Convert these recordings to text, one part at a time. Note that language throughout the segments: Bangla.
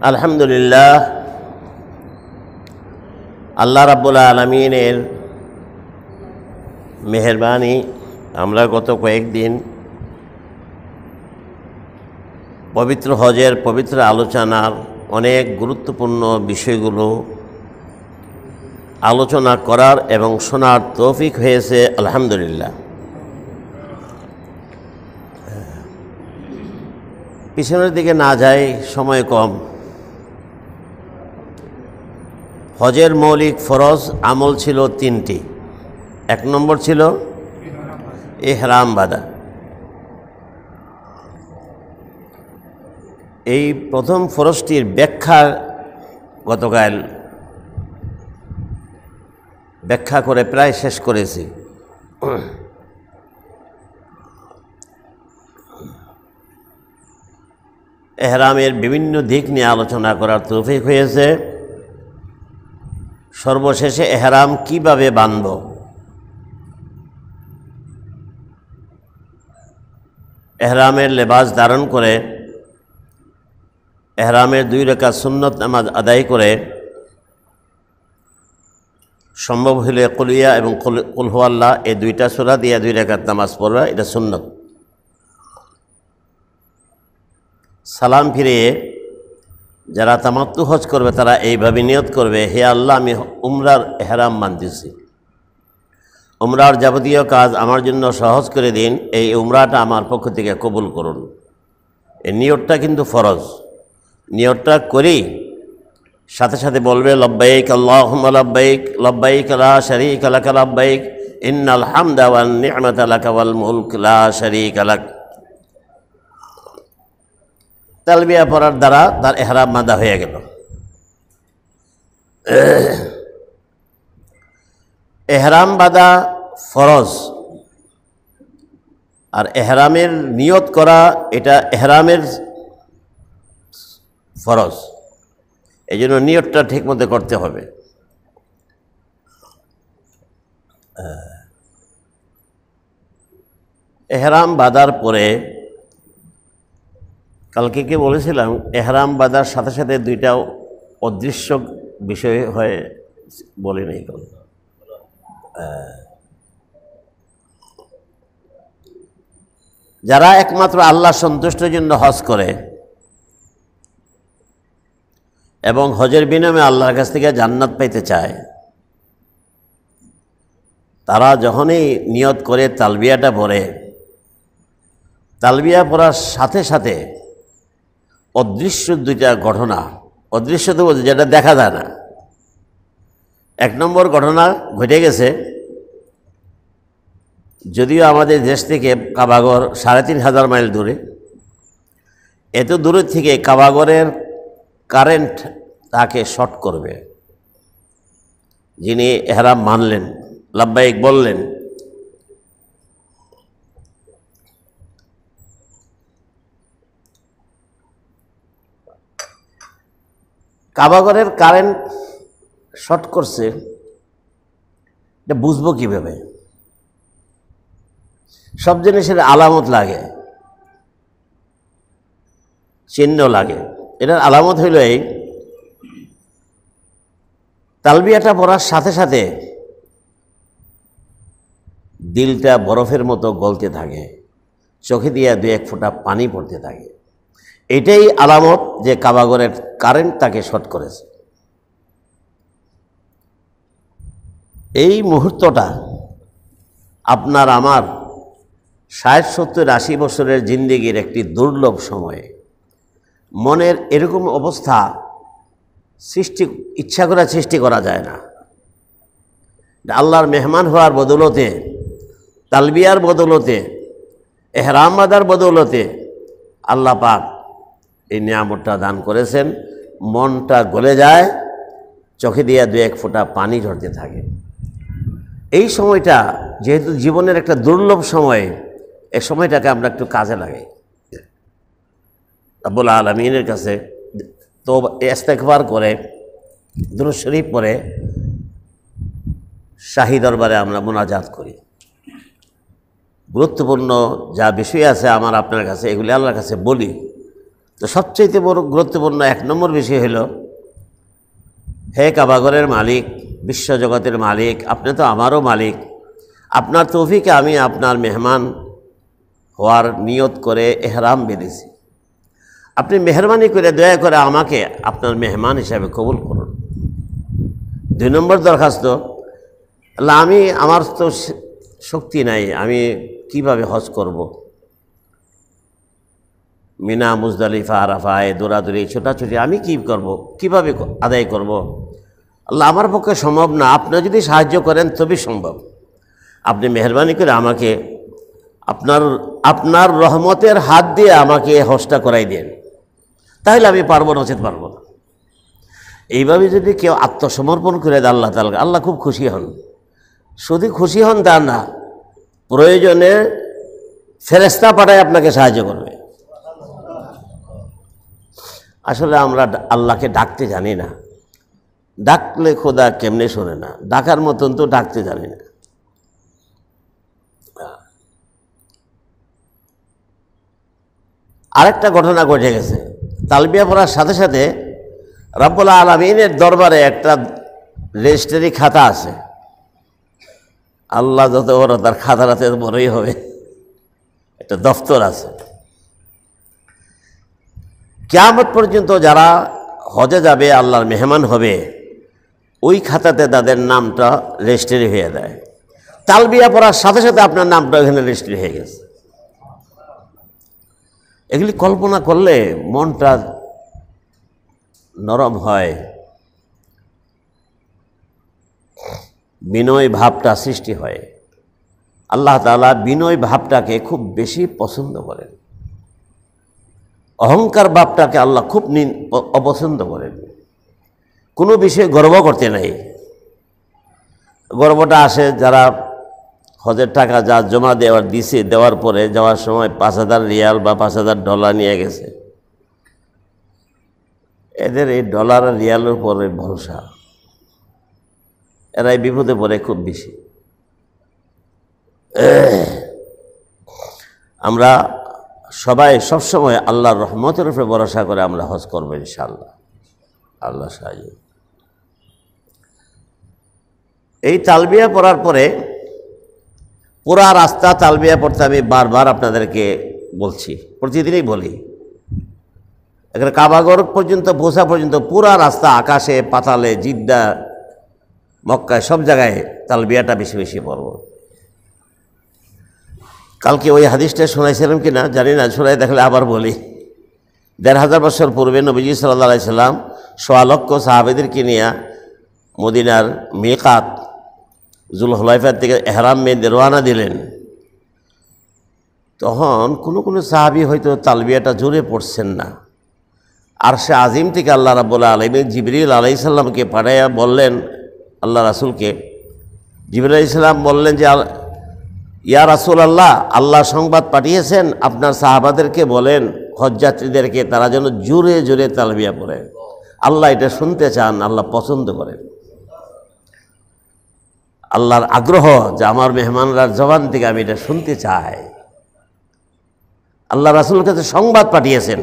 আলহামদুলিল্লাহ, আল্লাহ রাব্বুল আলামিনের মেহেরবানি আমরা গত কয়েকদিন পবিত্র হজের পবিত্র আলোচনার অনেক গুরুত্বপূর্ণ বিষয়গুলো আলোচনা করার এবং শোনার তৌফিক হয়েছে। আলহামদুলিল্লাহ। পিছনের দিকে না যাই, সময় কম। হজের মৌলিক ফরজ আমল ছিল তিনটি। এক নম্বর ছিল ইহরাম বাঁধা। এই প্রথম ফরজটির ব্যাখ্যা গতকাল ব্যাখ্যা করে প্রায় শেষ করেছি। এহরামের বিভিন্ন দিক নিয়ে আলোচনা করার তৌফিক হয়েছে। সর্বশেষে এহরাম কিভাবে বাঁধব, এহরামের লেবাস ধারণ করে এহরামের 2 রাকাত সুন্নত নামাজ আদায় করে সম্ভব হলে কুলিয়া এবং কুল হুয়াল্লাহ এই 2টা সূরা দিয়ে 2 রাকাত নামাজ পড়বা, এটা সুন্নত। সালাম ফিরিয়ে যারা তামাত্তু হজ করবে তারা এইভাবে নিয়ত করবে, হে আল্লাহ, আমি উমরার এহরাম বাঁধতেছি, উমরার যাবতীয় কাজ আমার জন্য সহজ করে দিন, এই উমরাটা আমার পক্ষ থেকে কবুল করুন। এই নিয়তটা কিন্তু ফরজ। নিয়তটা করি সাথে সাথে বলবে লব্বাইক আল্লাহুম্মা লব্বাইক, লব্বাইক লা শারীকা লাক লব্বাইক, ইন্নাল হামদা ওয়ান নি'মাতা লাকা ওয়াল মুলক লা শারীকা লাক। তালবিয়া পড়ার দ্বারা তার এহরাম বাঁধা হয়ে গেল। এহরাম বাঁধা ফরজ, আর এহরামের নিয়ত করা এটা এহরামের ফরজ। এই জন্য নিয়তটা ঠিক মতো করতে হবে। এহরাম বাঁধার পরে কালকে কি বলেছিলাম, এহরাম বাঁধার সাথে সাথে 2টা অদৃশ্য বিষয় হয়ে বলে নেই। যারা একমাত্র আল্লাহ সন্তুষ্টের জন্য হজ করে এবং হজের বিনিময়ে আল্লাহর কাছ থেকে জান্নাত পাইতে চায়, তারা যখনই নিয়ত করে তালবিয়াটা পড়ে, তালবিয়া পড়ার সাথে সাথে অদৃশ্য 2টা ঘটনা, অদৃশ্য তো বলতে যেটা দেখা যায় না। 1 নম্বর ঘটনা ঘটে গেছে, যদিও আমাদের দেশ থেকে কাবাঘর 3500 মাইল দূরে, এত দূরের থেকে কাবাঘরের কারেন্ট তাকে শর্ট করবে। যিনি এহরাম মানলেন, লব্বাইক বললেন, কাবাঘরের কারেন্ট শর্ট করছে, এটা বুঝবো কিভাবে? সব জিনিসের আলামত লাগে, চিহ্ন লাগে। এটার আলামত হইল এই, তালবিয়াটা পড়ার সাথে সাথে দিলটা বরফের মতো গলতে থাকে, চোখে দিয়ে 2-1 ফোঁটা পানি পড়তে থাকে। এটাই আলামত যে কাবাঘরের কারেন্ট তাকে শর্ট করেছে। এই মুহূর্তটা আপনার আমার 60-70-80 বছরের জিন্দেগির একটি দুর্লভ সময়ে মনের এরকম অবস্থা ইচ্ছা করে সৃষ্টি করা যায় না। আল্লাহর মেহমান হওয়ার বদৌলতে, তালবিয়ার বদৌলতে, এহরাম বাঁধার বদৌলতে আল্লাহ পাক এই নিয়ামতটা দান করেছেন। মনটা গলে যায়, চোখে দিয়ে 2-1 ফোঁটা পানি ঝরতে থাকে। এই সময়টা যেহেতু জীবনের একটা দুর্লভ সময়, এই সময়টাকে আমরা একটু কাজে লাগাই। রব্বুল আলামিনের কাছে তো ইস্তেগফার করে, দুরূদ শরীফ পড়ে শাহী দরবারে আমরা মুনাজাত করি। গুরুত্বপূর্ণ যা বিষয় আছে আমার আপনার কাছে, এগুলি আল্লাহর কাছে বলি। তো সবচেয়ে বড় গুরুত্বপূর্ণ 1 নম্বর বিষয় হলো, হে কাবাগরের মালিক, বিশ্বজগতের মালিক, আপনি তো আমারও মালিক। আপনার তৌফিকে আমি আপনার মেহমান হওয়ার নিয়ত করে এহরাম বেঁধেছি। আপনি মেহরবানি করে দয়া করে আমাকে আপনার মেহমান হিসাবে কবুল করুন। 2 নম্বর দরখাস্ত, আল্লাহ আমার তো শক্তি নাই, আমি কিভাবে হজ করব? মিনা, মুজদালিফা, আরাফায় দৌড়াদৌড়ি, ছোটাছুটি আমি কি করব, কিভাবে আদায় করব? আল্লাহ আমার পক্ষে সম্ভব না, আপনি যদি সাহায্য করেন তবেই সম্ভব। আপনি মেহরবানি করে আমাকে আপনার রহমতের হাত দিয়ে আমাকে হজটা করাই দেন, তাহলে আমি পারবো, নচেত পারবো না। এইভাবে যদি কেউ আত্মসমর্পণ করে দেয় আল্লাহ তাআলা, আল্লাহ খুব খুশি হন। শুধু খুশি হন তা না, প্রয়োজনে ফেরেশতা পাঠায় আপনাকে সাহায্য করবে। আসলে আমরা আল্লাহকে ডাকতে জানি না, ডাকলে খোদা কেমনে শোনে না, ডাকার মতন তো ডাকতে জানি না। আরেকটা ঘটনা ঘটে গেছে, তালবিয়া পড়ার সাথে সাথে রব্বুল আলামিনের দরবারে একটা রেজিস্ট্রি খাতা আছে। আল্লাহ যত বড়, তার খাতাটা তত বড়ই হবে। একটা দফতর আছে। কিয়ামত পর্যন্ত যারা হজে যাবে, আল্লাহর মেহমান হবে, ওই খাতাতে তাদের নামটা রেজিস্ট্রি হয়ে যায়। তালবিয়া পড়ার সাথে সাথে আপনার নামটা ওখানে রেজিস্ট্রি হয়ে গেছে। এগুলি কল্পনা করলে মনটা নরম হয়, বিনয় ভাবটা সৃষ্টি হয়। আল্লাহ তাআলা বিনয় ভাবটাকে খুব বেশি পছন্দ করেন, অহংকার ভাবটাকে আল্লাহ খুব অপছন্দ করেন। কোনো বিষয়ে গর্ব করতে নাই। গর্বটা আসে যারা হজের টাকা যা জমা দেওয়ার পরে যাওয়ার সময় 5,000 রিয়াল বা 5,000 ডলার নিয়ে গেছে। এদের এই ডলার আর রিয়ালের উপরে ভরসা, এরাই বিপদে পড়ে খুব বেশি। আমরা সবাই সবসময় আল্লাহর রহমতের উপরে ভরসা করে আমরা হজ করবো ইনশাআল্লাহ, আল্লাহ সাহায্য। এই তালবিয়া পড়ার পরে পুরা রাস্তা তালবিয়া পড়তে আমি বারবার আপনাদেরকে বলছি, প্রতিদিনই বলি। এখানে কাবাগর পর্যন্ত পৌঁছা পর্যন্ত পুরা রাস্তা আকাশে, পাতালে, জিদ্দা, মক্কায়, সব জায়গায় তালবিয়াটা বেশি বেশি পড়ব। কালকে ওই হাদিসটা শোনাইছিলাম কি না জানি না, শোনাই দেখলে আবার বলি। 1,500 বছর পূর্বে নবীজি সাল্লাল্লাহু আলাইহি সাল্লাম 1.25 লক্ষ সাহাবেদেরকে নিয়ে মদিনার মিকাত জুলহুলাইফার থেকে এহরাম বেঁধে রওনা দিলেন। তখন কোনো সাহাবী হয়তো তালবিয়াটা জোরে পড়ছেন না। আরশে আজিম থেকে আল্লাহ রাব্বুল আলামিন জিবরিল আলাইহিস সালামকে পাঠাইয়া বললেন, আল্লাহ রাসূলকে জিবরিল আলাইহিস সালাম বললেন যে, ইয়া রাসূলুল্লাহ, আল্লাহ সংবাদ পাঠিয়েছেন আপনার সাহাবাদেরকে বলেন হজযাত্রীদেরকে তারা যেন জোরে জোরে তালবিয়া পড়ে। আল্লাহ এটা শুনতে চান, আল্লাহ পছন্দ করেন। আল্লাহর আগ্রহ যে আমার মেহমানরার জবান থেকে আমি এটা শুনতে চাই। আল্লাহ রাসূলের কাছে সংবাদ পাঠিয়েছেন।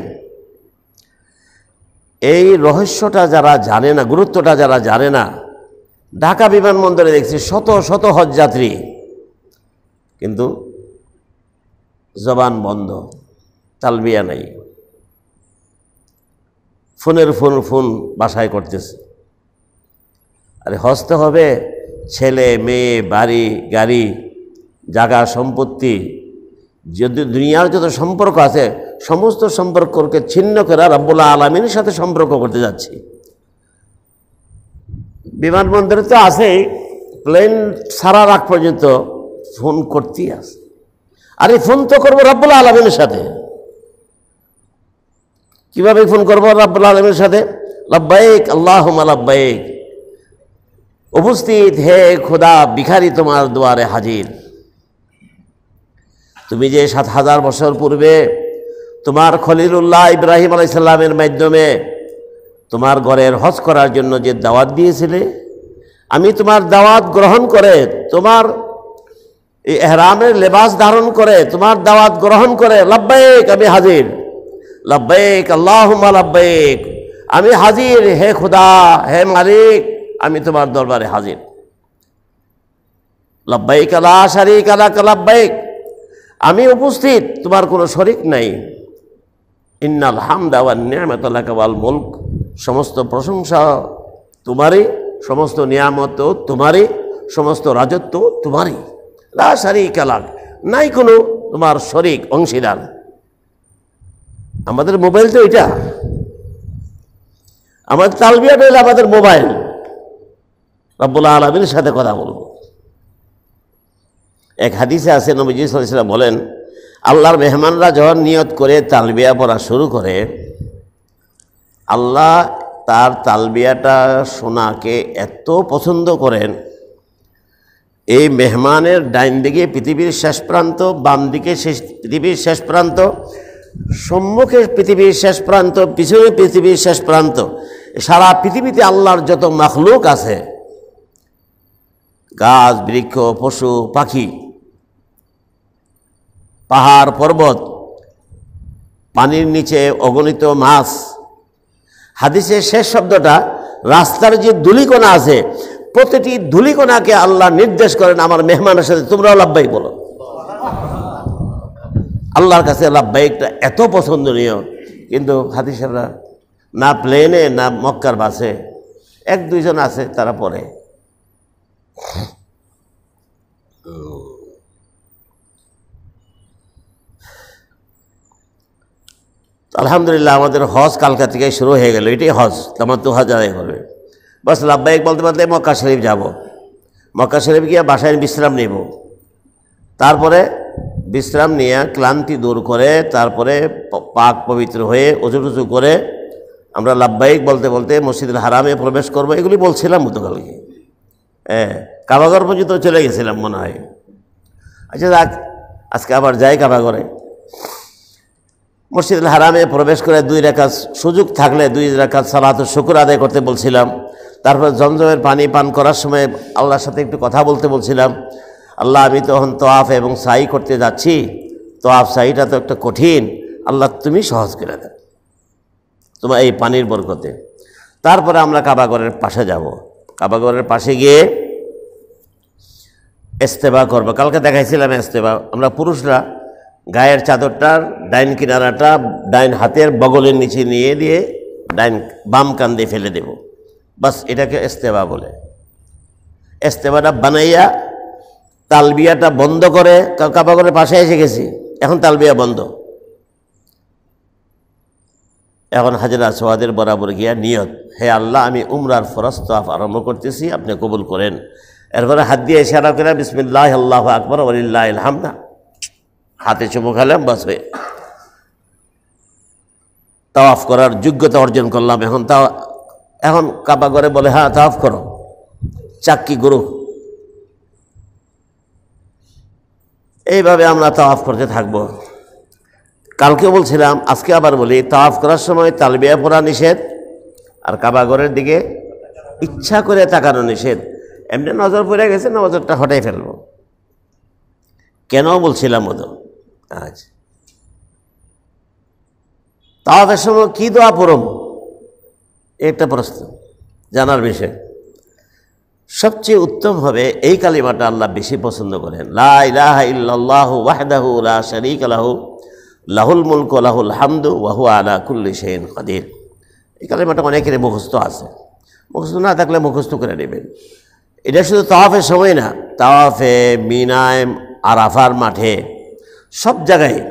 এই রহস্যটা যারা জানে না, গুরুত্বটা যারা জানে না, ঢাকা বিমানবন্দরে দেখছি শত শত হজযাত্রী, কিন্তু জবান বন্ধ, তালবিয়া নাই, ফোনের ফোন বাসায় করতেছে। আরে হজতে হবে, ছেলে মেয়ে, বাড়ি গাড়ি, জায়গা সম্পত্তি, যদি দুনিয়ার যত সম্পর্ক আছে সমস্ত সম্পর্ককে ছিন্ন করে রব্বুল আলামিনের সাথে সম্পর্ক করতে যাচ্ছি। বিমানবন্দরে তো আছেই, প্লেন ছাড়ার আগ পর্যন্ত ফোন করতেই আছে। আরে ফোন তো করবো রব্বুল আলামিনের সাথে। কিভাবে ফোন করবো রব্বুল আলামিনের সাথে? লাব্বাইক আল্লাহুম্মা লাব্বাইক, উপস্থিত হে খোদা, ভিখারি তোমার দুয়ারে হাজির। তুমি যে 7,000 বছর পূর্বে তোমার খলিলুল্লাহ ইব্রাহিম আলাইহিস সালামের মাধ্যমে তোমার ঘরের হজ করার জন্য যে দাওয়াত দিয়েছিলে, আমি তোমার দাওয়াত গ্রহণ করে, তোমার এই ইহরামের লেবাস ধারণ করে, তোমার দাওয়াত গ্রহণ করে লাব্বাইক আমি হাজির, লাব্বাইক আল্লাহুম্মা লাব্বাইক, আমি হাজির হে খোদা, হে মালিক, আমি তোমার দরবারে হাজির। লাব্বাইক লা শারীকা লাক লাব্বাইক, আমি উপস্থিত, তোমার কোনো শরীক নাই। ইন্নাল হামদা ওয়ান নি'মাতা লাকা ওয়াল মুলক, সমস্ত প্রশংসা তোমারই, সমস্ত নিয়ামত তোমারই, সমস্ত রাজত্ব তোমারই। লা শারীকা লাক, নাই কোনো তোমার শরীক অংশীদার। আমাদের মোবাইল তো এটা, আমাদের তালবিয়াটা হলো আমাদের মোবাইল, রব্বুল আলামিনের সাথে কথা বলবো। এক হাদিসে আছে নবীজি সাল্লাল্লাহু আলাইহি ওয়াসাল্লাম বলেন, আল্লাহর মেহমানরা যখন নিয়ত করে তালবিয়া পড়া শুরু করে, আল্লাহ তার তালবিয়াটা শোনাকে এত পছন্দ করেন, এই মেহমানের ডাইন দিকে পৃথিবীর শেষ প্রান্ত, বাম দিকে পৃথিবীর শেষ প্রান্ত, সম্মুখে পৃথিবীর শেষ প্রান্ত, পিছনে পৃথিবীর শেষ প্রান্ত, সারা পৃথিবীতে আল্লাহর যত মাখলুক আছে, গাছ বৃক্ষ পশু পাখি, পাহাড় পর্বত, পানির নিচে অগণিত মাছ। হাদিসের শেষ শব্দটা, রাস্তার যে ধূলিকণা আছে, প্রতিটি ধূলিকণাকে আল্লাহ নির্দেশ করেন আমার মেহমানের সাথে তোমরাও লাব্বাইক বলো। আল্লাহর কাছে লাব্বাইকটা এত পছন্দনীয়, কিন্তু হাদিসেরা না প্লেনে না মক্কার বাসে, এক দুইজন আছে তারা পড়ে। আলহামদুলিল্লাহ আমাদের হজ কালকা থেকে শুরু হয়ে গেল, এটাই হজ, তামাত্তু হজ আদায় করবে। বাস লাব্বাইক বলতে বলতে মক্কা শরীফ যাব, মক্কা শরীফ গিয়ে বাসায় বিশ্রাম নেব, তারপরে বিশ্রাম নিয়ে ক্লান্তি দূর করে তারপরে পাক পবিত্র হয়ে অজু টুজু করে আমরা লাব্বাইক বলতে বলতে মসজিদুল হারামে প্রবেশ করব। এগুলি বলছিলাম গতকালকে, কাবাঘর পর্যন্ত চলে গেছিলাম মনে হয়। আচ্ছা আজকে আবার যাই কাবাঘরে। মসজিদুল হারামে প্রবেশ করে 2 রাকাত সুযোগ থাকলে 2 রাকাত সালাতুল শুকর আদায় করতে বলছিলাম। তারপর জমজমের পানি পান করার সময় আল্লাহর সাথে একটু কথা বলতে বলছিলাম। আল্লাহ, আমি তখন তোয়াফ এবং সাই করতে যাচ্ছি, তোয়াফ সাইটা তো একটা কঠিন, আল্লাহ তুমি সহজ করে দেন তোমার এই পানির বরকতে। তারপরে আমরা কাবাঘরের পাশে যাব, কাবাঘরের পাশে গিয়ে ইস্তেবা করব। কালকে দেখাইছিলাম ইস্তেবা, আমরা পুরুষরা গায়ের চাদরটার ডাইন কিনারাটা ডাইন হাতের বগলের নিচে নিয়ে দিয়ে ডাইন বাম কান্দে ফেলে দেব, বাস এটাকে ইস্তেবা বলে। ইস্তেবাটা বানাইয়া তালবিয়াটা বন্ধ করে, কাবাঘরের পাশে এসে গেছি, এখন তালবিয়া বন্ধ, এখন হাজরা আসওয়াদের বরাবর গিয়া নিয়ত, হে আল্লাহ আমি উমরার ফরজ তওয়াফ আরম্ভ করতেছি, আপনি কবুল করেন। এরপরে হাত দিয়ে ইশারা করে বিসমিল্লাহ আল্লাহু আকবার ওয়ালিল্লাহিল হামদ, হাতে চুমু খেলাম, বাস হয়ে তাওয়াফ করার যোগ্যতা অর্জন করলাম। এখন কাবাঘরে বলে হ্যাঁ তাওয়াফ করো, চাক্কি গুরু। এইভাবে আমরা তাওয়াফ করতে থাকব। কালকে বলছিলাম, আজকে আবার বলি, তাওয়াফ করার সময় তালবিয়া পড়া নিষেধ, আর কাবাঘরের দিকে ইচ্ছা করে তাকানো নিষেধ। এমনি নজর পড়ে গেছে, নজরটা হটাই ফেলবো। কেন বলছিলাম ওতো আজ তাওয়াফের সময় কি দোয়া পড়ব, একটা প্রশ্ন জানার বিষয়। সবচেয়ে উত্তম হবে এই কালিমাটা আল্লাহ বেশি পছন্দ করেন, লা ইলাহা ইল্লাল্লাহু ওয়াহদাহু লা শারীকা লাহু লাহুল মুলকু ওয়া লাহুল হামদু ওয়া হুয়া আলা কুল্লি শাইইন কাদির। এই কালিমাটা অনেকের মুখস্থ আছে, মুখস্থ না থাকলে মুখস্থ করে নেবেন। এটা শুধু তাওয়াফের সময় না, তাওয়াফে, মিনায়, আরাফার মাঠে, সব জায়গায়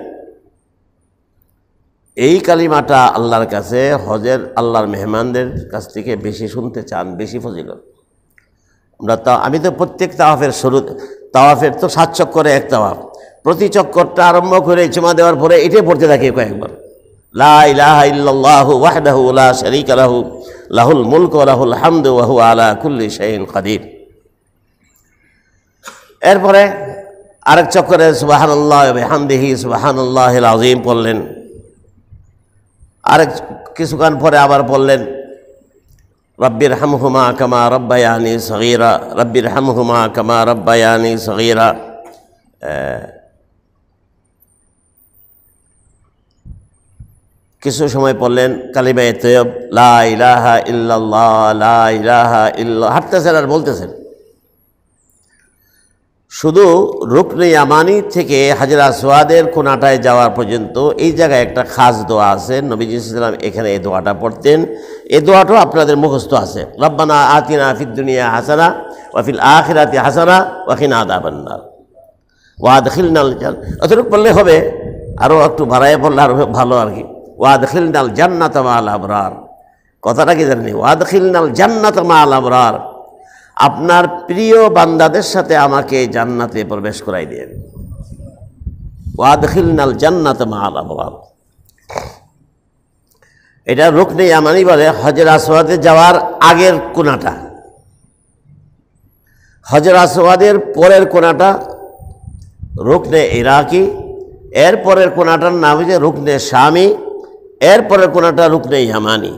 এই কালিমাটা আল্লাহর কাছে হজের আল্লাহর মেহমানদের কাছ থেকে বেশি শুনতে চান, বেশি ফজিলত। আমি তো প্রত্যেক তাওয়াফের শুরু, তাওয়াফের তো 7 চক্করে এক তাওয়াফ, প্রতি চক্করটা আরম্ভ করে চুমা দেওয়ার পরে এটাই পড়তে থাকি কয়েকবার, লা ইলাহা ইল্লাল্লাহু ওয়াহদাহু লা শারীকা লাহু লাহুল মুলকু ওয়া লাহুল হামদু ওয়া হুয়া আলা কুল্লি শাইইন কাদির। এরপরে আরেক চক্করে সুবহানাল্লাহি ওয়া বিহামদিহি সুবহানাল্লাহিল আযীম পড়লেন। আরেক কিছুক্ষণ পরে আবার বললেন রব্বির হামহুমা কামা রব্বায়ানি সগীরা, রব্বির হামহুমা কামা রব্বায়ানি সগীরা। কিছু সময় পড়লেন কালিমায়ে তয়্যব, লা ইলাহা ইল্লাল্লাহ, লা ইলাহা ইল্লাল্লাহ, হাঁটতেছেন আর বলতেছেন। শুধু রুকনে ইয়ামানি থেকে হাজরা আসওয়াদের কোনাটায় যাওয়ার পর্যন্ত এই জায়গায় একটা খাস দোয়া আছে। নবীজি সাল্লাল্লাহু আলাইহি ওয়াসাল্লাম এখানে এই দোয়াটা পড়তেন। এই দোয়াটাও আপনাদের মুখস্থ আছে, রব্বানা আতিনা ফিদ দুনিয়া হাসানা ওয়া ফিল আখিরাতি হাসানা ওয়া কিনা আযাবান্নার ওয়া আদখিলনাল জান্নাত। অতটুকু বললে হবে, আরও একটু বাড়াইয়া পড়লে আরও ভালো আর কি। ওয়া আদখিলনাল জান্নাতা মা'আল আবরার, কথাটা কি জানেন? ওয়া আদখিলনাল জান্নাতা মা'আল আবরার, আপনার প্রিয় বান্দাদের সাথে আমাকে জান্নাতে প্রবেশ করাই দেন। ওয়া আদখিলনাল জান্নাতা মা'আল আবরার, এটা রুকনে ইয়ামানি বলে। হজর আসওয়াদে যাওয়ার আগের কোণাটা, হজর আসওয়াদের পরের কোণাটা রুকনে ইরাকি, এর পরের কোণাটার নাম হচ্ছে রুকনে শামি, এর পরের কোণাটা রুকনে ইয়ামানি।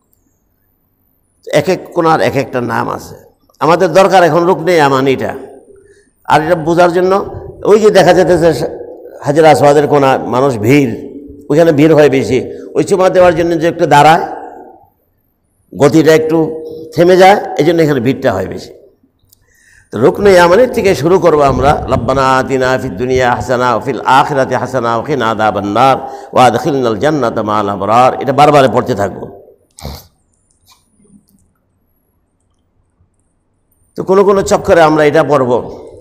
এক এক কোণার এক একটা নাম আছে। আমাদের দরকার এখন রুকনে ইয়ামানিটা। আর এটা বোঝার জন্য ওই যে দেখা যেতেছে হাজর আসওয়াদের কোণা, মানুষ ভিড়, ওইখানে ভিড় হয় বেশি, ওই চুমা দেওয়ার জন্য যে একটু দাঁড়ায়, গতিটা একটু থেমে যায়, এই জন্য এখানে ভিড়টা হয় বেশি। তো রুকনে ইয়ামানির থেকে শুরু করবো আমরা, রব্বানা আতিনা ফিদ দুনিয়া হাসানা ওয়া ফিল আখিরাতি হাসানা ওয়া কিনা আযাবান্নার ওয়া আদখিলনাল জান্নাতা মা'আল আবরার। এটা বারবার পড়তে থাকবো। তো কোনো কোনো চক্করে আমরা এটা পড়ব,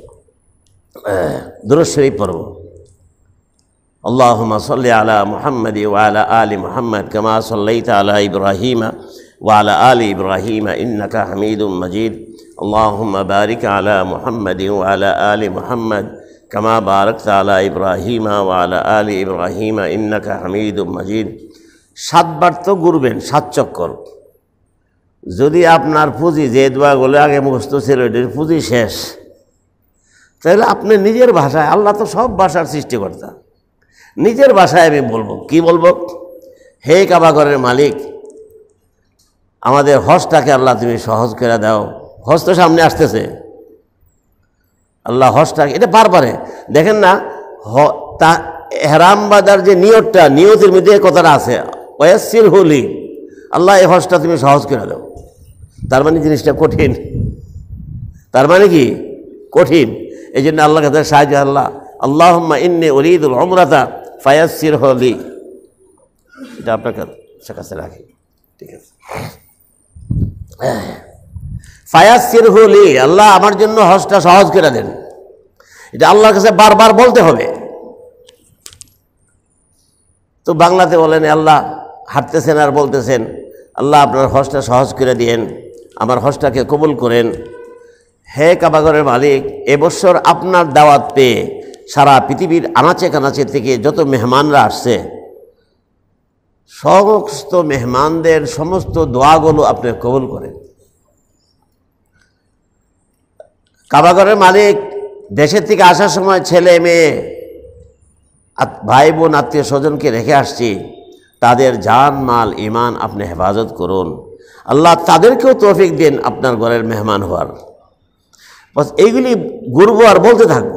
দুরূদ শরীফ পড়ব, আল্লাহুম্মা সাল্লি আলা মুহাম্মাদি ওয়া আলা আলি মুহাম্মাদ কামা সাল্লাইতা আলা ইব্রাহিমা ওয়া আলা আলি ইব্রাহিমা ইন্নাকা হামিদুম মাজিদ। আল্লাহুম্মা বারিক আলা মুহাম্মাদি ওয়া আলা আলি মুহাম্মাদ কামা বারাকতা আলা ইব্রাহিমা ওয়া আলা আলি ইব্রাহিমা ইন্নাকা হামিদুম মাজিদ। 7 বার তো ঘুরবেন, 7 চক্কর। যদি আপনার পুঁজি, যে দোয়াগুলো আগে মুখস্থ ছিল এটির পুঁজি শেষ, তাহলে আপনি নিজের ভাষায়, আল্লাহ তো সব ভাষার সৃষ্টিকর্তা, নিজের ভাষায় আমি বলবো। কি বলবো? হে কাবাঘরের মালিক, আমাদের হজটাকে আল্লাহ তুমি সহজ করে দাও। হজ তো সামনে আসতেছে, আল্লাহ হজটাকে, এটা পারে দেখেন না, তা এহরাম বাঁধার যে নিয়তটা, নিয়তের মধ্যে কথাটা আছে, ওয়াসির হুলি, আল্লাহ এই হজটা তুমি সহজ করে দাও। তার মানে জিনিসটা কঠিন, তার মানে কি কঠিন। এই জন্য আল্লাহ কাছে সাহায্য, আল্লাহ আল্লাহুম্মা ইন্নী উরিদুল উমরাতা ফায়াসসিরহু লি। এটা আপনার কাছে রাখি, ঠিক আছে? ফায়াসসিরহু লি, আল্লাহ আমার জন্য হজটা সহজ করে দেন। এটা আল্লাহর কাছে বারবার বলতে হবে। তো বাংলাতে বলেন, আল্লাহ হাঁটতেছেন আর বলতেছেন, আল্লাহ আপনার হজটা সহজ করে দিয়েন, আমার হজটাকে কবুল করেন। হে কাবাঘরের মালিক, এবছর আপনার দাওয়াত পেয়ে সারা পৃথিবীর আনাচে কানাচে থেকে যত মেহমানরা আসছে, সমস্ত মেহমানদের সমস্ত দোয়াগুলো আপনি কবুল করেন। কাবাঘরের মালিক, দেশের থেকে আসার সময় ছেলে মেয়ে ভাই বোন আত্মীয় স্বজনকে রেখে আসছি, তাদের জান মাল ইমান আপনি হেফাজত করুন। আল্লাহ তাদেরকেও তৌফিক দিন আপনার ঘরের মেহমান হওয়ার। বস এইগুলি ঘুরবো আর বলতে থাকবো।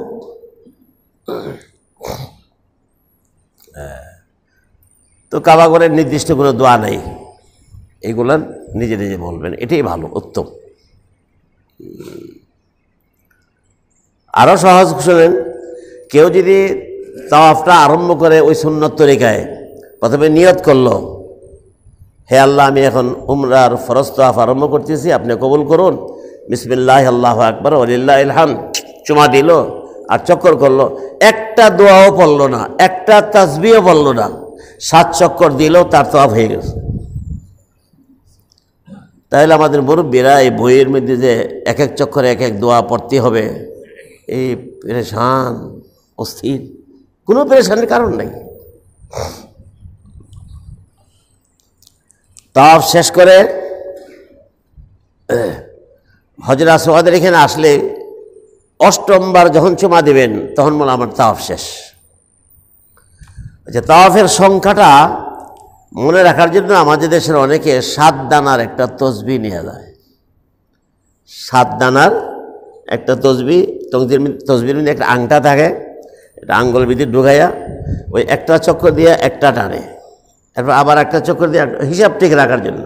তো কাবাঘরের নির্দিষ্ট কোনো দোয়া নেই, এইগুলো নিজে নিজে বলবেন, এটাই ভালো, উত্তম। আরও সহজ শুনেন, কেউ যদি তাওয়াফটা আরম্ভ করে ওই সুন্নত তরিকায়, প্রথমে নিয়ত করলো, হে আল্লাহ আমি এখন উমরার ফরজ তাওয়াফ আরম্ভ করতেছি, আপনি কবুল করুন, বিসমিল্লাহ আল্লাহু আকবার ওয়ালিল্লাহিল হামদ, চুমা দিল আর চক্কর করলো, একটা দোয়াও পড়লো না, একটা তাসবিহও পড়লো না, 7 চক্কর দিল, তার তাওয়াফ হয়ে গেছে। তাহলে আমাদের মুরব্বীরা এই বইয়ের মধ্যে যে এক এক চক্করে এক এক দোয়া পড়তে হবে, এই পেরেশান অস্থির, কোনো পেরেশানির কারণ নাই। তাওয়াফ শেষ করে হজর আসওয়াদের এখানে আসলে 8ম বার যখন চুমা দেবেন, তখন বলে আমার তাওয়াফ শেষ। আচ্ছা, তাওয়াফের সংখ্যাটা মনে রাখার জন্য আমাদের দেশের অনেকে 7 দানার একটা তসবিহ নিয়ে যায়। 7 দানার একটা তসবিহ, তসবির মধ্যে একটা আংটা থাকে, এটা আঙ্গুল ভিতরে ঢুকাইয়া ওই একটা চক্কর দিয়ে একটা টানে, এরপর আবার একটা চক্কর দিয়ে হিসাব ঠিক রাখার জন্য।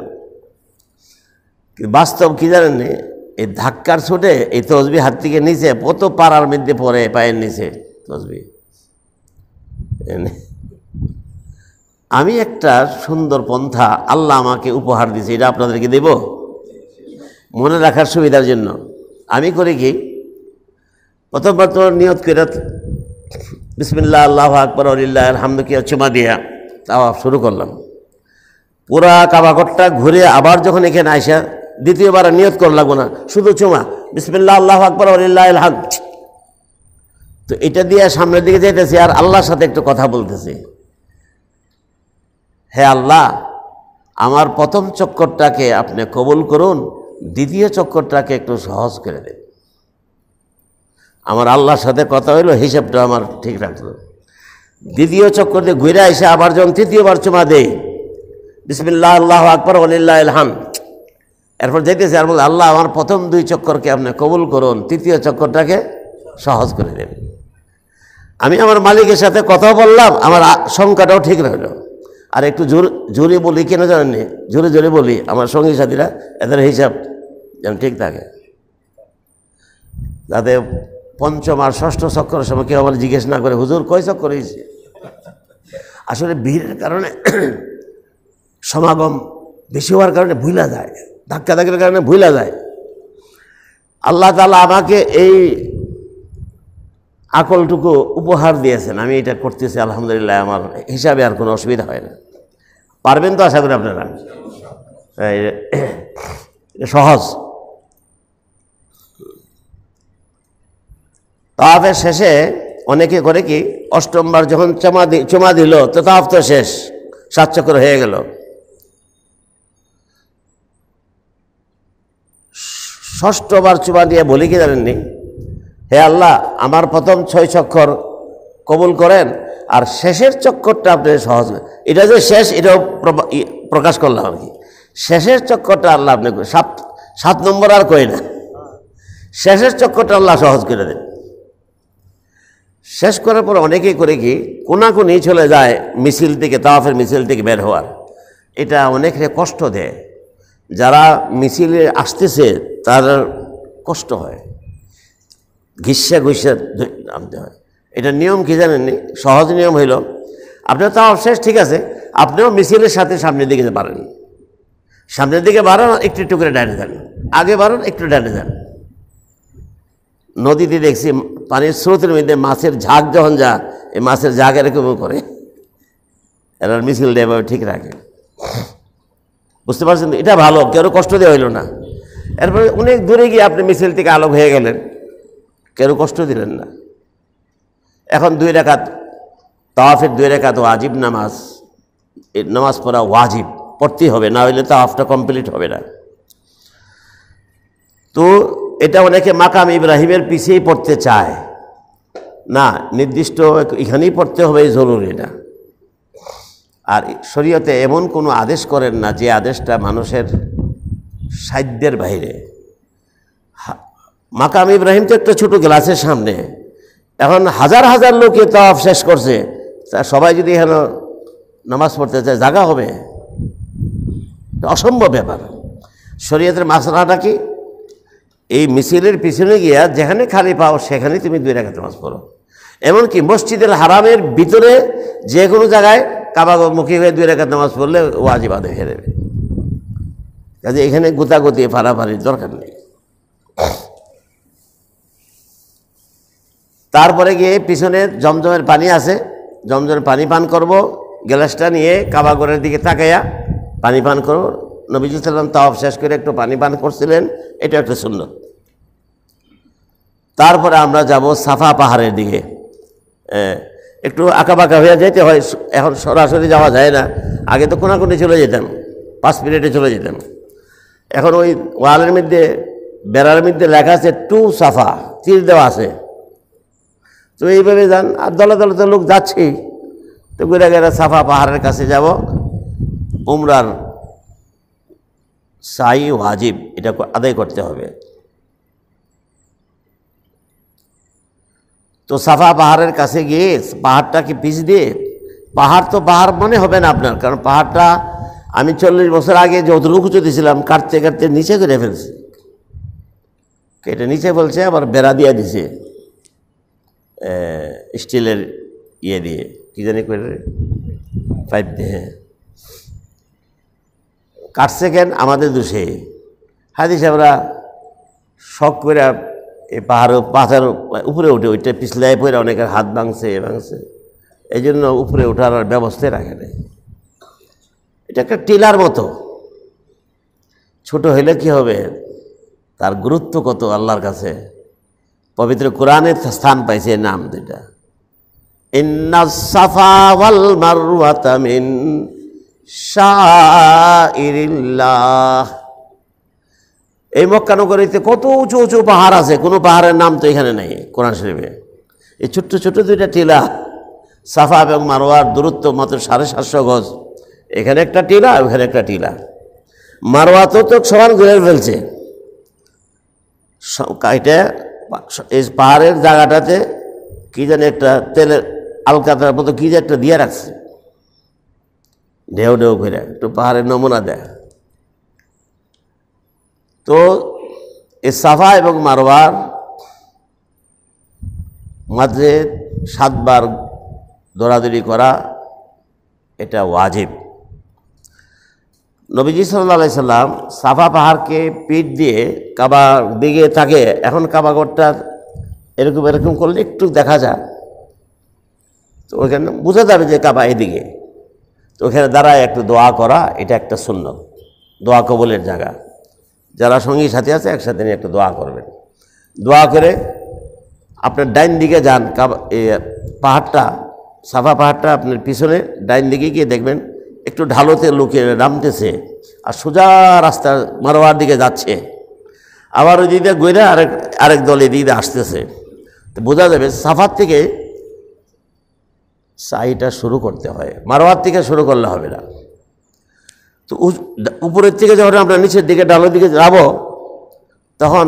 বাস্তব কি জানেন, এই ধাক্কার ছুটে এই তসবি হাত থেকে নিচে কত পাড়ার মধ্যে পড়ে পায়ের নিচে তসবি। আমি একটা সুন্দর পন্থা আল্লাহ আমাকে উপহার দিয়েছে, এটা আপনাদেরকে দেব মনে রাখার সুবিধার জন্য। আমি করি কি, প্রথমবার তো নিয়ত করে বিসমিল্লাহ আল্লাহু আকবার ওয়ালিল্লাহিল হামদু কি চুমা দিয়া তাওয়াফ শুরু করলাম। পুরা কাবাঘরটা ঘুরে আবার যখন এখানে আইসা দ্বিতীয়বার নিয়ত করা লাগবো না, শুধু চুমা বিসমিল্লাহ আল্লাহু আকবার ওয়ালিল্লাহিল হামদ। তো এটা দিয়ে সামনের দিকে যাইতেছি আর আল্লাহর সাথে একটু কথা বলতেছি, হে আল্লাহ আমার প্রথম চক্করটাকে আপনি কবুল করুন, দ্বিতীয় চক্করটাকে একটু সহজ করে দেন। আমার আল্লাহর সাথে কথা হইল, হিসাবটা আমার ঠিক রাখলো। দ্বিতীয় চক্কর দিয়ে ঘুরে এসে আবার যখন তৃতীয়বার চুমা দেই বিসমিল্লাহ আল্লাহু আকবার ওয়ালিল্লাহিল হামদ, এরপর যাইতেছে আর বলে আল্লাহ আমার প্রথম দুই চক্করকে আপনি কবুল করুন, তৃতীয় চক্করটাকে সহজ করে দেন। আমি আমার মালিকের সাথে কথা বললাম, আমার সংখ্যাটাও ঠিক রইল। আর একটু জোরে বলি কেন জানেননি, জোরে জোরে বলি আমার সঙ্গী সাথীরা, এদের হিসাব যেন ঠিক থাকে, যাতে পঞ্চম আর ষষ্ঠ চক্করের সময় কেউ আমার জিজ্ঞেস না করে হুজুর কয় চক্কর হয়েছে। আসলে ভিড়ের কারণে সমাগম বেশি হওয়ার কারণে ভুলা যায়, ধাক্কাধাক্কির কারণে ভুলা যায়। আল্লাহ তাআলা আমাকে এই আকলটুকু উপহার দিয়েছেন, আমি এটা করতেছি আলহামদুলিল্লাহ, আমার হিসাবে আর কোনো অসুবিধা হয় না। পারবেন তো আশা করি আপনারা, সহজ। তাওয়াফের শেষে অনেকে করে কি, অষ্টমবার যখন চুমা দিল তো তাওয়াফ তো শেষ, 7 চক্কর হয়ে গেল। ষষ্ঠবার চুমা দিয়ে বলি কি জানেননি, হে আল্লাহ আমার প্রথম 6 চক্কর কবুল করেন আর শেষের চক্করটা আপনি সহজ। এটা যে শেষ এটাও প্রকাশ করলাম আর কি, শেষের চক্করটা আল্লাহ আপনি 7 নম্বর আর কই না, শেষের চক্করটা আল্লাহ সহজ করে দেন। শেষ করার পর অনেকেই করে কি কোনাকুনি চলে যায় মিছিল থেকে, তাওয়াফের মিছিল থেকে বের হওয়ার। এটা অনেকে কষ্ট দেয়, যারা মিছিলে আসতেছে তার কষ্ট হয়, ঘিসা ঘুষা নামতে হয়। এটা নিয়ম কি জানেননি, সহজ নিয়ম হইল আপনার তাওয়াফ শেষ ঠিক আছে, আপনিও মিছিলের সাথে সামনের দিকে পারেন, সামনের দিকে বাড়ান, একটু একটু করে ডানে যান, আগে বাড়ান একটু ডানে যান। নদীতে দেখছি পানির স্রোতের মধ্যে মাছের ঝাঁক যখন যা, এই মাছের ঝাঁক এরকম করে এরা মিছিল এভাবে ঠিক রাখে, বুঝতে পারছেন? এটা ভালো, কেউ কষ্ট দেওয়া হইল না। এরপরে অনেক দূরে গিয়ে আপনি মিছিল থেকে আলোক হয়ে গেলেন, কেউ কষ্ট দিলেন না। এখন 2 রাকাত তাওয়াফের 2 রাকাত ওয়াজিব নামাজ, এই নামাজ পড়া ওয়াজিব, পড়তেই হবে, না হইলে তাওয়াফটা কমপ্লিট হবে না। তো এটা অনেকে মাকাম ইব্রাহিমের পিছিয়েই পড়তে চায় না, নির্দিষ্ট এখানেই পড়তে হবে জরুরি না। আর শরীয়তে এমন কোনো আদেশ করেন না যে আদেশটা মানুষের সাধ্যের বাইরে। মাকাম ইব্রাহিম তো একটা ছোটো গ্লাসের সামনে, এখন হাজার হাজার লোকে তাওয়াফ শেষ করছে, সবাই যদি এখানে নামাজ পড়তে চায় জায়গা হবে? অসম্ভব ব্যাপার। শরীয়তের মাসলাটা কি, এই মিছিলের পিছনে গিয়া যেখানে খালি পাও সেখানে তুমি 2 রাকাত নামাজ পড়ো। এমনকি মসজিদের হারামের ভিতরে যে কোনো জায়গায় কাবামুখী হয়ে 2 রাকাত নামাজ পড়লে ওয়াজিব আদায় হয়ে যাবে। কাজে এখানে গুতাগুতি ফাড়াফাড়ির দরকার নেই। তারপরে গিয়ে পিছনে জমজমের পানি আছে, জমজমের পানি পান করব, গ্লাসটা নিয়ে কাবাগরের দিকে তাকাইয়া পানি পান করব। নবীজি সাল্লাল্লাহু আলাইহি ওয়াসাল্লাম তাওয়াফ শেষ করে একটু পানি পান করছিলেন, এটা একটা সুন্নত। তারপরে আমরা যাব সাফা পাহাড়ের দিকে, একটু আঁকাবাঁকা হয়ে যেতে হয়, এখন সরাসরি যাওয়া যায় না। আগে তো কোনাকুনি চলে যেতাম, 5 মিনিটে চলে যেতাম। এখন ওই ওয়ালের মধ্যে বেড়ার মধ্যে লেখা আছে টু সাফা, তীর দেওয়া আছে। তো এইভাবে যান, আর দলে দলে তো লোক যাচ্ছেই। তো ঘুরে গেলে সাফা পাহাড়ের কাছে যাব, উমরার সাই ওয়াজিব, এটা আদায় করতে হবে। তো সাফা পাহাড়ের কাছে গিয়ে পাহাড়টাকে পিছ দিয়ে পাহাড় তো পাহাড় মনে হবে না আপনার, কারণ পাহাড়টা আমি 40 বছর আগে যতটুকু উঁচু দিয়েছিলাম কাটতে কাটতে নিচে করে ফেলছি, কেটে নিচে ফেলছে, আবার বেড়া দিয়ে দিছে স্টিলের ইয়ে দিয়ে, কি জানি করে পাইপ দিয়ে। কাটছে কেন? আমাদের দোষে। হাদিস আমরা শখ করে এই পাহাড়ের উপরে উঠে ওইটা পিছলাই পড়ে অনেকের হাত ভাঙছে এই জন্য উপরে ওঠার আর ব্যবস্থাই রাখে নেই। এটা একটা টিলার মতো, ছোট হইলে কি হবে, তার গুরুত্ব কত আল্লাহর কাছে। পবিত্র কোরআনের স্থান পাইছে নাম দুইটা, ইন্নাস সাফা ওয়াল মারওয়াতা মিন শাইরিল্লাহ। এই মক্কা নগরীতে কত উঁচু উঁচু পাহাড় আছে, কোনো পাহাড়ের নাম তো এখানে নেই কোরআন শরীফে। এই ছোট্ট ছোট্ট দুইটা টিলা, সাফা এবং মারওয়ার দূরত্ব মাত্র 750 গজ। এখানে একটা টিলা, ওখানে একটা টিলা। মারওয়া তো সমান ঘুরে ফেলছে। এটা এই পাহাড়ের জায়গাটাতে কি জানি একটা তেলের আলকাতার মতো কি যে একটা দিয়ে রাখছে, ঢেউ ঢেউ করে একটু পাহাড়ের নমুনা দেয়। তো এই সাফা এবং মারওয়ার মাঝে 7 বার দৌড়াদৌড়ি করা এটা ওয়াজিব। নবীজি সাল্লাল্লাহু আলাইহি সাল্লাম সাফা পাহাড়কে পিঠ দিয়ে কাবার দিকে থাকে। এখন কাবাঘরটা এরকম এরকম করলে একটু দেখা যায়, তো ওইখানে বোঝা যাবে যে কাবা এদিকে। তো ওখানে দাঁড়ায় একটু দোয়া করা, এটা একটা সুন্নত, দোয়া কবুলের জায়গা। যারা সঙ্গী সাথী আছে একসাথে নিয়ে একটু দোয়া করবেন। দোয়া করে আপনার ডাইন দিকে যান, পাহাড়টা সাফা পাহাড়টা আপনার পিছনে ডাইন দিকে গিয়ে দেখবেন একটু ঢালোতে লুকে নামতেছে আর সোজা রাস্তা মারওয়ার দিকে যাচ্ছে। আবার ওই দিকে গইরা আরেক দল এদিকে আসতেছে। তো বোঝা যাবে সাফার থেকে সাইটা শুরু করতে হয়, মারওয়ার থেকে শুরু করলে হবে না। তো উপরের থেকে যখন আমরা নিচের দিকে ডালের দিকে যাব, তখন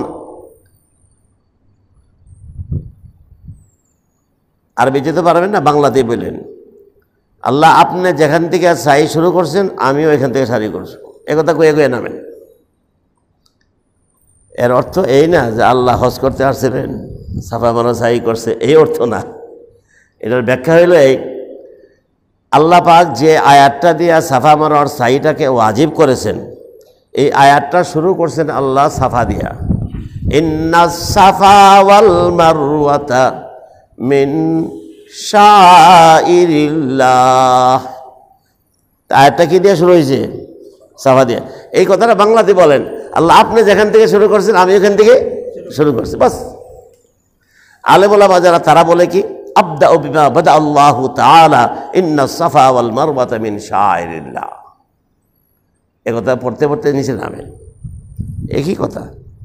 আরবি যেতে পারবেন না, বাংলাতেই বললেন, আল্লাহ আপনি যেখান থেকে সাই শুরু করছেন আমিও এখান থেকে সারি করছি, একথা কয়ে কয়ে নামেন। এর অর্থ এই না যে আল্লাহ হজ করতে আসছিলেন সাফা মারওয়া সাই করছে, এই অর্থ না। এটার ব্যাখ্যা হইল এই, আল্লাহ পাক যে আয়াতটা দিয়ে সাফা মারওয়ার সাইটাকে ওয়াজিব করেছেন, এই আয়াতটা শুরু করছেন আল্লাহ সাফা দিয়া, ইন্নাস সাফা ওয়াল মারওয়াতা মিন শাইরিল্লাহ। আয়াতটা কি দিয়ে শুরু হয়েছে? সাফা দিয়ে। এই কথাটা বাংলাতে বলেন, আল্লাহ আপনি যেখান থেকে শুরু করছেন আমি এখান থেকে শুরু করছি, বাস। আলেম ওলামা যারা তারা বলে কি, আবদা বিমা বাদা আল্লাহু তাআলা ইন্নাস সাফা ওয়াল মারওয়াতা মিন শাইরিল্লাহ। এই কথা পড়তে পড়তে নিচে নামেন, একই কথা।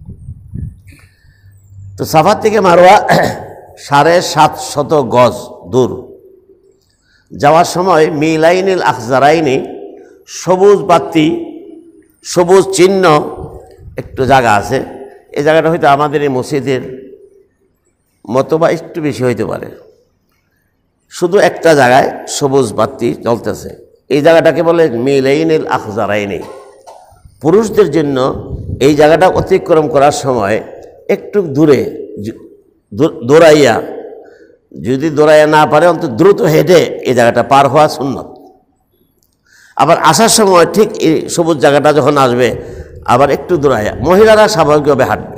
তো সাফার থেকে মারওয়া 750 গজ দূর। যাওয়ার সময় মিলাইনিল আখজারাইনি, সবুজ বাতি, সবুজ চিহ্ন একটু জায়গা আছে। এই জায়গাটা হয়তো আমাদের এই মসজিদের মতো বা একটু বেশি হইতে পারে। শুধু একটা জায়গায় সবুজ বাতি জ্বলতেছে, এই জায়গাটাকে বলে মিলাইনিল আখজারাইনি। পুরুষদের জন্য এই জায়গাটা অতিক্রম করার সময় একটু দূরে দৌড়াইয়া, যদি দৌড়াইয়া না পারে অন্তত দ্রুত হেঁটে এই জায়গাটা পার হওয়া সুন্নত। আবার আসার সময় ঠিক এই সবুজ জায়গাটা যখন আসবে আবার একটু দৌড়াইয়া, মহিলারা স্বাভাবিকভাবে হাঁটবে।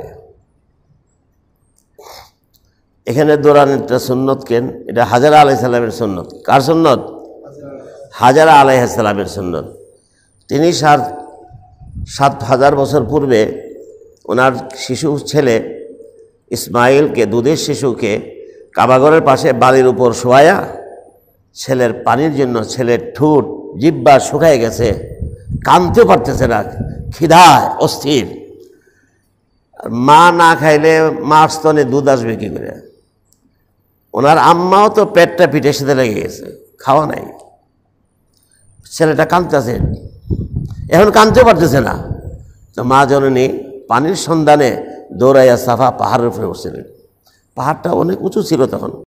এখানে দৌড়ানোটা সুন্নত কেন? এটা হাজরা আলাইহিস সালামের সুন্নত। কার সুন্নত? হাজরা আলাইহিস সালামের সুন্নত। তিনি 7,000 বছর পূর্বে ওনার শিশু ছেলে ইসমাইলকে, দুধের শিশুকে কাবাঘরের পাশে বালির উপর শোয়ায়া, ছেলের পানির জন্য ছেলের ঠোঁট জিহ্বা শুকায় গেছে, কাঁদতে পারতেছে না, খিদায় অস্থির। আর মা না খাইলে মার স্তনে দুধ আসবে কী করে? ওনার আম্মাও তো পেটটা পিঠের সাথে লেগে গেছে, খাওয়া নাই। ছেলেটা কাঁদতেছে, এখন কাঁদতে পারতেছে না। তো মা জননী পানির সন্ধানে দৌড়াইয়া সাফা পাহাড়ের উপরে উঠছিলেন। পাহাড়টা অনেক উঁচু ছিল তখন।